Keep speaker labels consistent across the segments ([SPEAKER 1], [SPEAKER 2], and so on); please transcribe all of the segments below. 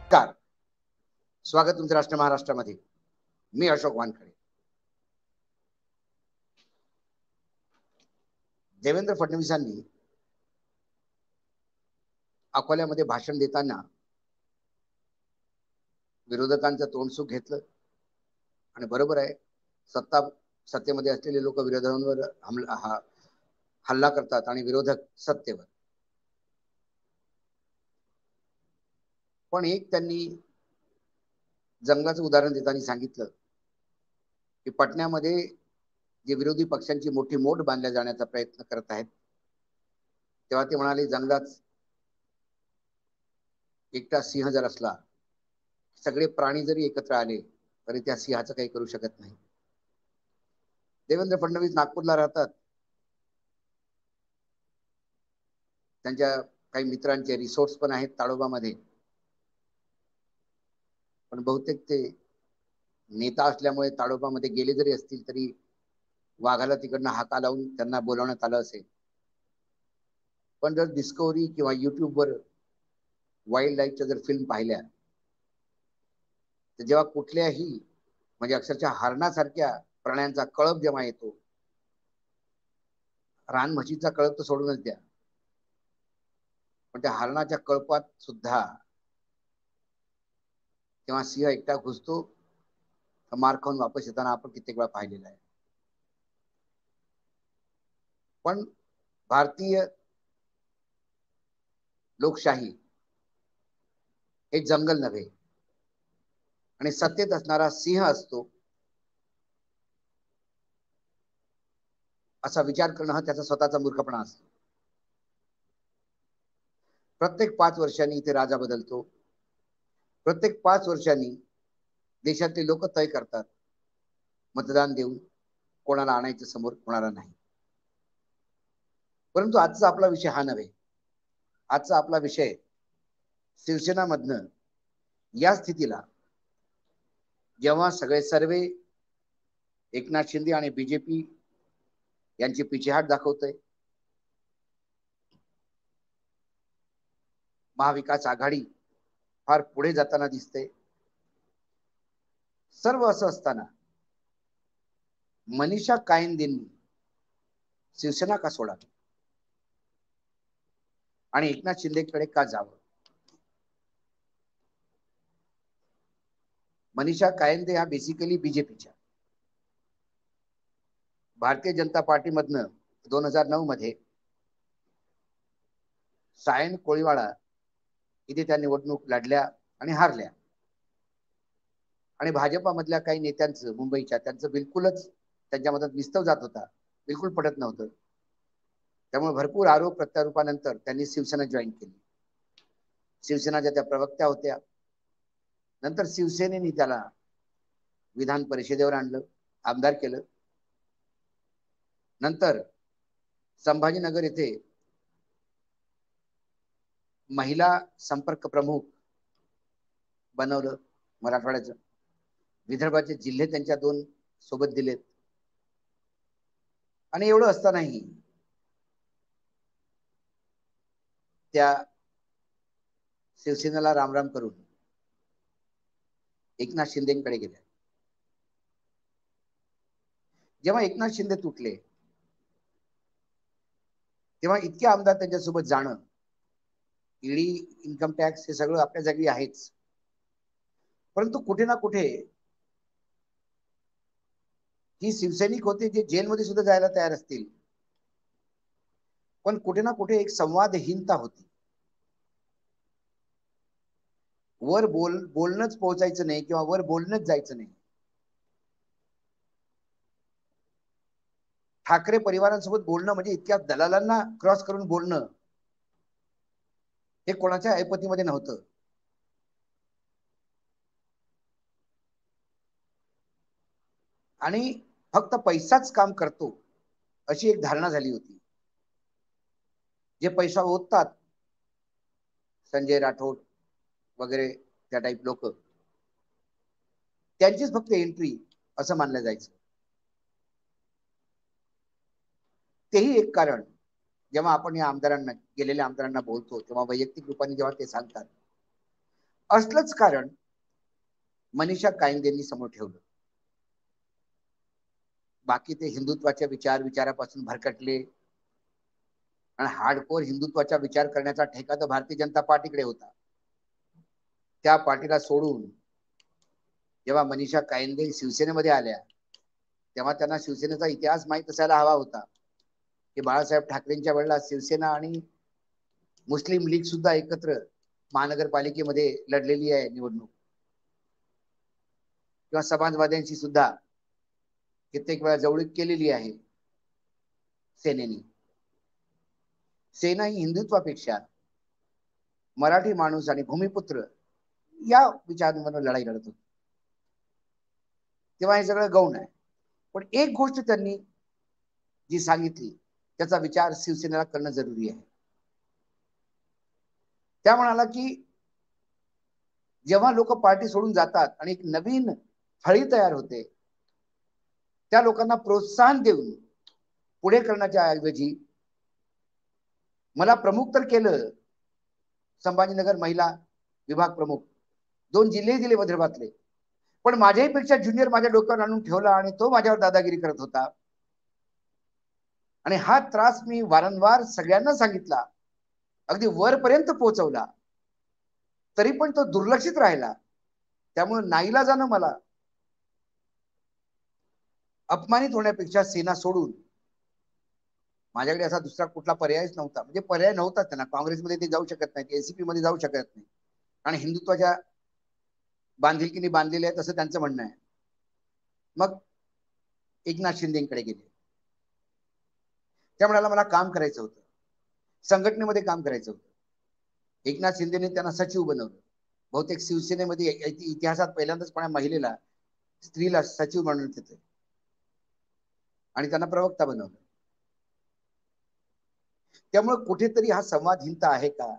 [SPEAKER 1] नमस्कार. स्वागत तुमचं राष्ट्र महाराष्ट्रामध्ये. मी अशोक वानखडे. देवेंद्र फडणवीसांनी अकोल्यामध्ये भाषण देताना विरोधकांचं तोंडसुख घेतलं आणि बरोबर आहे, सत्तेमध्ये असलेले लोक विरोधांवर हल्ला करतात आणि विरोधक सत्तेवर. पण एक त्यांनी जंगलाचं उदाहरण देताना सांगितलं की पटण्यामध्ये जे विरोधी पक्षांची मोठी मोठ बांधल्या जाण्याचा प्रयत्न करत आहेत, तेव्हा ते म्हणाले जंगलात एकटा सिंह जर असला, सगळे प्राणी जरी एकत्र आले तरी त्या सिंहाचं काही करू शकत नाही. देवेंद्र फडणवीस नागपूरला राहतात. त्यांच्या काही मित्रांचे रिसोर्ट्स पण आहेत ताडोबामध्ये. पण बहुतेक ते नेता असल्यामुळे ताडोबामध्ये गेले जरी असतील तरी वाघाला तिकडनं हाका लावून त्यांना बोलावण्यात आलं असेल. पण जर डिस्कवरी किंवा युट्यूबवर वाईल्ड लाईफच्या जर फिल्म पाहिल्या, तर जेव्हा कुठल्याही म्हणजे अक्षरशः हरणासारख्या प्राण्यांचा कळप जेव्हा येतो, रान म्हशीचा कळप तर सोडूनच द्या, पण त्या हरणाच्या कळपात सुद्धा तेव्हा सिंह एकटा घुसतो, मार खाऊन वापस येताना आपण कित्येक वेळा पाहिलेला आहे. पण भारतीय लोकशाही हे जंगल नव्हे आणि सत्तेत असणारा सिंह असतो असा विचार करणं हा त्याचा स्वतःचा मूर्खपणा असतो. प्रत्येक 5 वर्षांनी इथे राजा बदलतो. प्रत्येक 5 वर्षांनी देशातले लोक तय करतात मतदान देऊन कोणाला आणायचं समोर, कोणाला नाही. परंतु आजचा आपला विषय हा नव्हे. आजचा आपला विषय शिवसेना मधनं या स्थितीला, जेव्हा सगळे सर्वे एकनाथ शिंदे आणि बीजेपी यांची पिछेहाट दाखवतोय, महाविकास आघाडी फार पुढे जाताना दिसते. सर्व असं असताना मनीषा कायंदेंनी शिवसेना का सोडावी आणि एकनाथ शिंदेकडे का जावं? मनीषा कायंदे हा बेसिकली बीजेपीच्या, भारतीय जनता पार्टीमधनं 2009 मध्ये सायन कोळीवाडा इथे त्या निवडणूक लढल्या आणि हारल्या. आणि भाजपामधल्या काही नेत्यांचं, मुंबईच्या, त्यांचं बिलकुलच त्यांच्या मतात विस्तव जात होता, बिलकुल पटत नव्हतं. त्यामुळे भरपूर आरोप प्रत्यारोपानंतर त्यांनी शिवसेना जॉईन केली. शिवसेनाच्या त्या प्रवक्त्या होत्या. नंतर शिवसेनेने त्याला विधान परिषदेवर आणलं, आमदार केलं. नंतर संभाजीनगर येथे महिला संपर्क प्रमुख बनवलं मराठवाड्याचं. विदर्भाचे जिल्हे त्यांच्या 2 सोबत दिलेत. आणि एवढं असतानाही त्या शिवसेनेला रामराम करून एकनाथ शिंदेकडे गेल्या. जेव्हा एकनाथ शिंदे तुटले, तेव्हा इतके आमदार त्यांच्यासोबत जाणं, ईडी, इन्कम टॅक्स हे सगळं आपल्या जागी आहेच. परंतु कुठे ना कुठे ही शिवसैनिक होते जे जेलमध्ये सुद्धा जायला तयार असतील, पण कुठे ना कुठे एक संवादहीनता होती. वर बोलणंच पोहोचायचं नाही किंवा वर बोलणंच जायचं नाही. ठाकरे परिवारांसोबत बोलणं म्हणजे इतक्या दलालांना क्रॉस करून बोलणं, हे कोणाच्या ऐपतीमध्ये नव्हतं. आणि फक्त पैसाच काम करतो अशी एक धारणा झाली होती. जे पैसा ओततात, संजय राठोड वगैरे त्या टाईप लोक, त्यांचीच फक्त एंट्री असं मानलं जायचं. तेही एक कारण, जेव्हा आपण या आमदारांना, गेलेल्या आमदारांना बोलतो, तेव्हा वैयक्तिक रूपाने जेव्हा ते सांगतात, असलंच कारण मनीषा कायंदेंनी समोर ठेवलं. बाकी ते हिंदुत्वाच्या विचारापासून भरकटले आणि हार्डकोर हिंदुत्वाचा विचार करण्याचा ठेका तर भारतीय जनता पार्टीकडे होता. त्या पार्टीला सोडून जेव्हा मनीषा कायंदे शिवसेनेमध्ये आल्या तेव्हा त्यांना शिवसेनेचा इतिहास माहीत असायला हवा होता की बाळासाहेब ठाकरेंच्या वेळेला शिवसेना आणि मुस्लिम लीग सुद्धा एकत्र महानगरपालिकेमध्ये लढलेली आहे निवडणूक, किंवा समाजवाद्यांशी सुद्धा कित्येक वेळा जवळीक केलेली आहे सेनेने. सेना ही हिंदुत्वापेक्षा मराठी माणूस आणि भूमिपुत्र या विचारांवर लढाई लढत होती. तेव्हा हे सगळं गौण आहे. पण एक गोष्ट त्यांनी जी सांगितली त्याचा विचार शिवसेनेला करणं जरुरी आहे. त्या म्हणाला की जेव्हा लोक पार्टी सोडून जातात आणि एक नवीन फळी तयार होते, त्या लोकांना प्रोत्साहन देऊन पुढे करण्याच्या ऐवजी मला प्रमुख तर केलं, संभाजीनगर महिला विभाग प्रमुख 2 जिल्हे दिले विदर्भातले, पण माझ्याही पेक्षा ज्युनियर माझ्या डोक्यावर आणून ठेवला आणि तो माझ्यावर दादागिरी करत होता. आणि हा त्रास मी वारंवार सगळ्यांना सांगितला, अगदी वरपर्यंत पोहोचवला, तरी पण तो दुर्लक्षित राहिला. त्यामुळे नाईलाजानं मला अपमानित होण्यापेक्षा सेना सोडून माझ्याकडे असा दुसरा कुठला पर्यायच नव्हता. म्हणजे पर्याय नव्हता त्यांना. काँग्रेसमध्ये ते जाऊ शकत नाहीत, एसीपी मध्ये जाऊ शकत नाही, आणि हिंदुत्वाच्या बांधिलकीने बांधलेले आहेत असं त्यांचं म्हणणं आहे. मग एकनाथ शिंदेकडे गेले. त्या म्हणाला मला काम करायचं होतं, संघटनेमध्ये काम करायचं होतं. एकनाथ शिंदेने त्यांना सचिव बनवलं. बहुतेक शिवसेनेमध्ये इतिहासात पहिल्यांदाच पण महिलेला, स्त्रीला सचिव म्हणून येते, आणि त्यांना प्रवक्ता बनवलं. त्यामुळे कुठेतरी हा संवादहीनता आहे का?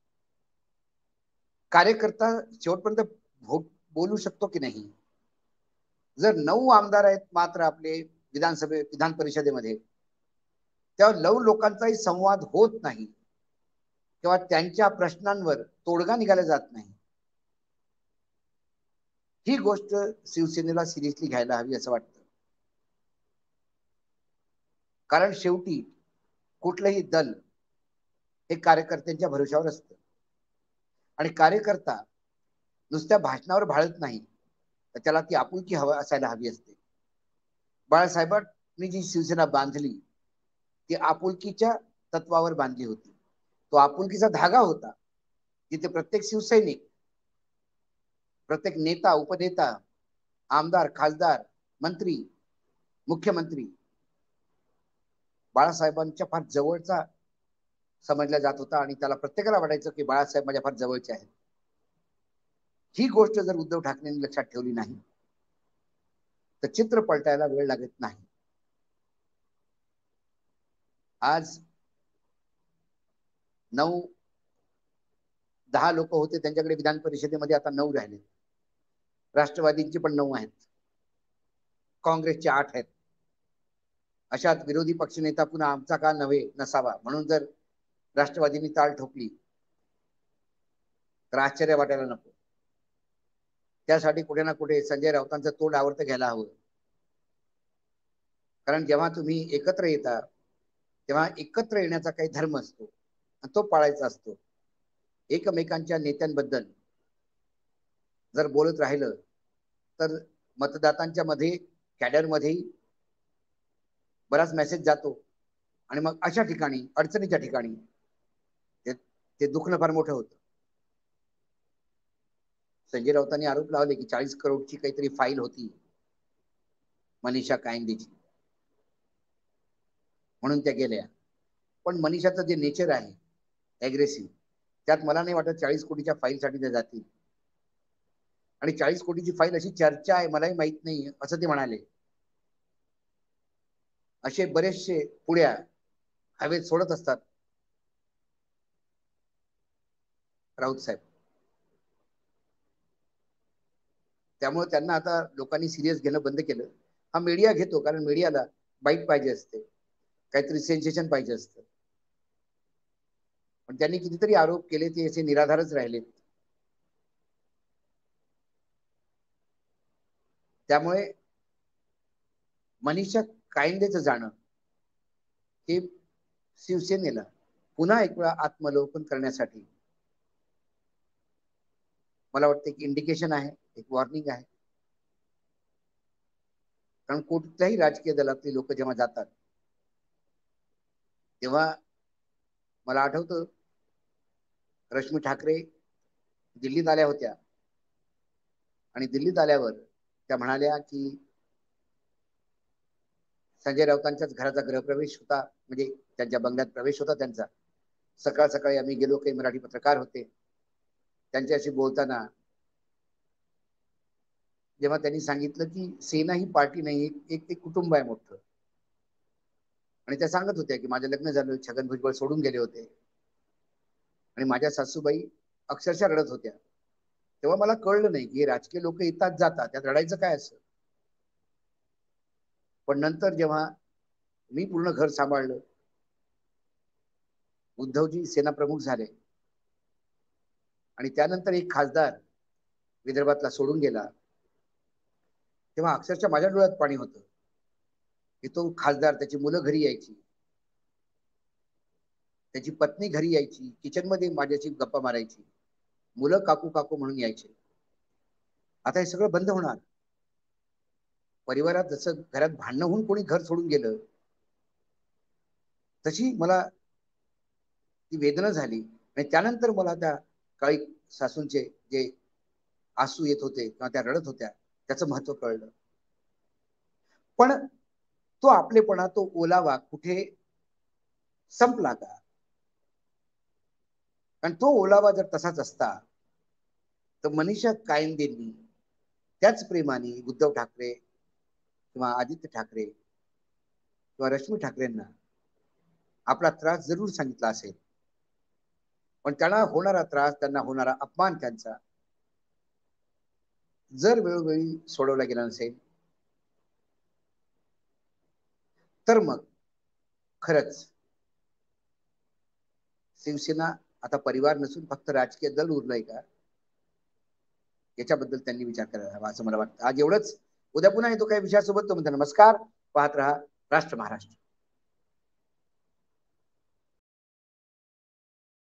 [SPEAKER 1] कार्यकर्ता शेवटपर्यंत बोलू शकतो की नाही? जर 9 आमदार आहेत मात्र आपले विधान परिषदेमध्ये, तेव्हा 9 लोकांचाही संवाद होत नाही किंवा त्यांच्या प्रश्नांवर तोडगा निघाला जात नाही. ही गोष्ट शिवसेनेला सिरियसली घ्यायला हवी असं वाटतं. कारण शेवटी कुठलंही दल हे कार्यकर्त्यांच्या भरोशावर असतं, आणि कार्यकर्ता नुसत्या भाषणावर भाळत नाही, तर त्याला ती आपुलकी असायला हवी असते. बाळासाहेबांनी जी शिवसेना बांधली ती आपुलकीच्या तत्वावर बांधली होती. तो आपुलकीचा धागा होता जिथे प्रत्येक शिवसैनिक, प्रत्येक नेता, उपनेता, आमदार, खासदार, मंत्री, मुख्यमंत्री बाळासाहेबांच्या फार जवळचा समजला जात होता, आणि त्याला प्रत्येकाला वाटायचं की बाळासाहेब माझ्या फार जवळचे आहेत. ही गोष्ट जर उद्धव ठाकरेंनी लक्षात ठेवली नाही तर चित्र पलटायला वेळ लागत नाही. आज 9-10 लोक होते त्यांच्याकडे विधान परिषदेमध्ये, आता 9 राहिले. राष्ट्रवादींचे पण 9 आहेत, काँग्रेसचे 8 आहेत. अशात विरोधी पक्षनेता पुन्हा आमचा का नसावा म्हणून जर राष्ट्रवादींनी ताल ठोकली तर आश्चर्य वाटायला नको. त्यासाठी कुठे ना कुठे संजय राऊतांचं तोंड आवर्त घ्यायला हवं. कारण जेव्हा तुम्ही एकत्र येता तेव्हा एकत्र येण्याचा काही धर्म असतो आणि तो पाळायचा असतो. एकमेकांच्या नेत्यांबद्दल जर बोलत राहिलं तर मतदातांच्या मध्ये, कॅडरमध्ये बराच मेसेज जातो, आणि मग अशा ठिकाणी, अडचणीच्या ठिकाणी ते दुखणं फार मोठं होतं. संजय राऊतांनी आरोप लावले की 40 करोडची काहीतरी फाईल होती मनीषा कायंदेची, म्हणून त्या गेल्या. पण मनीषाचं जे नेचर आहे ऍग्रेसिव्ह, त्यात मला नाही वाटत 40 कोटीच्या फाईलसाठी ते जातील. आणि 40 कोटीची फाईल अशी चर्चा आहे, मलाही माहित नाही असं ते म्हणाले. असे बरेचसे पुढ्या हवेत सोडत असतात राऊत साहेब. त्यामुळे त्यांना आता लोकांनी सिरियस घेणं बंद केलं. हा मीडिया घेतो, कारण मीडियाला बाईट पाहिजे असते, काहीतरी सेन्सेशन पाहिजे असतं. पण त्यांनी कितीतरी आरोप केले ते असे निराधारच राहिले. त्यामुळे मनीषा कायंदेचं जाणं हे शिवसेनेला पुन्हा एक वेळा आत्मलोकन करण्यासाठी मला वाटतं की इंडिकेशन आहे, एक वॉर्निंग आहे. कारण कोणत्याही राजकीय दलातली लोक जेव्हा जातात तेव्हा मला आठवतं रश्मी ठाकरे दिल्लीत आल्या होत्या आणि दिल्लीत आल्यावर त्या म्हणाल्या की संजय राऊतांच्याच घराचा गृहप्रवेश होता, म्हणजे त्यांच्या बंगल्यात प्रवेश होता त्यांचा. सकाळ सकाळी आम्ही गेलो, काही मराठी पत्रकार होते. त्यांच्याशी बोलताना जेव्हा त्यांनी सांगितलं की सेना ही पार्टी नाही, एक कुटुंब आहे मोठं, आणि त्या सांगत होत्या की माझं लग्न झालं, छगन भुजबळ सोडून गेले होते आणि माझ्या सासूबाई अक्षरशः रडत होत्या. तेव्हा मला कळलं नाही की राजकीय लोक येतात जातात, त्यात रडायचं काय असं. पण नंतर जेव्हा मी पूर्ण घर सांभाळलं, उद्धवजी सेना प्रमुख झाले आणि त्यानंतर एक खासदार विदर्भातला सोडून गेला, तेव्हा अक्षरशः माझ्या डोळ्यात पाणी होतं की तो खासदार, त्याची मुलं घरी यायची, त्याची पत्नी घरी यायची, किचन मध्ये माझ्याशी गप्पा मारायची, मुलं काकू काकू म्हणून यायचे. आता हे सगळं बंद होणार. परिवारात जसं घरात भांडणं होऊन कोणी घर सोडून गेलं, तशी मला ती वेदना झाली. आणि त्यानंतर मला त्या काळी सासूंचे जे आसू येत होते किंवा त्या रडत होत्या, त्याचं महत्व कळलं. पण तो आपलेपणा, तो ओलावा कुठे संपला का? कारण तो ओलावा जर तसाच असता तर मनीषा कायंदेंनी त्याच प्रेमाने उद्धव ठाकरे किंवा आदित्य ठाकरे किंवा रश्मी ठाकरेंना आपला त्रास जरूर सांगितला असेल. पण त्यांना होणारा त्रास, त्यांना होणारा अपमान त्यांचा जर वेळोवेळी सोडवला गेला नसेल तर मग खरंच शिवसेना आता परिवार नसून फक्त राजकीय दल उरलंय का, याच्याबद्दल त्यांनी विचार करायला हवा असं मला वाटतं. आज एवढंच. उद्या पुन्हा येतो काही विषयासोबत. तो म्हणतो नमस्कार. पाहत रहा राष्ट्र महाराष्ट्र.